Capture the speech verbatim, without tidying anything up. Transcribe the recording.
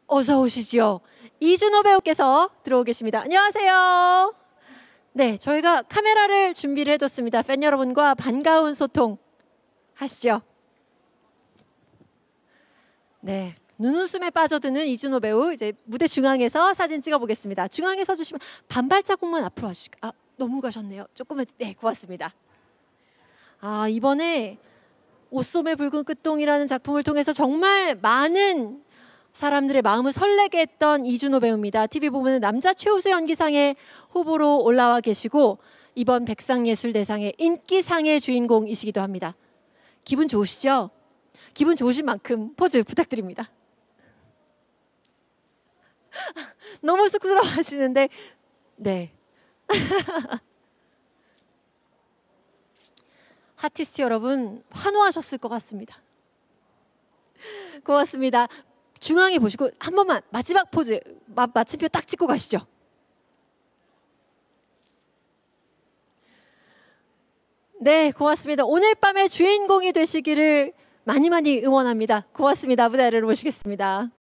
어서 오시죠. 이준호 배우께서 들어오 계십니다. 안녕하세요. 네, 저희가 카메라를 준비를 해뒀습니다. 팬 여러분과 반가운 소통 하시죠. 네, 눈웃음에 빠져드는 이준호 배우, 이제 무대 중앙에서 사진 찍어보겠습니다. 중앙에 서주시면 반발자국만 앞으로 와주실까요? 아, 너무 가셨네요. 조금만. 네, 고맙습니다. 아, 이번에 옷소매 붉은 끝동이라는 작품을 통해서 정말 많은 사람들의 마음을 설레게 했던 이준호 배우입니다. 티비 보면 남자 최우수 연기상의 후보로 올라와 계시고 이번 백상예술대상의 인기상의 주인공이시기도 합니다. 기분 좋으시죠? 기분 좋으신 만큼 포즈 부탁드립니다. 너무 쑥스러워 하시는데 네. 아티스트 여러분 환호하셨을 것 같습니다. 고맙습니다. 중앙에 보시고 한 번만 마지막 포즈 마, 마침표 딱 찍고 가시죠. 네, 고맙습니다. 오늘 밤의 주인공이 되시기를 많이 많이 응원합니다. 고맙습니다. 무대 아래로 모시겠습니다.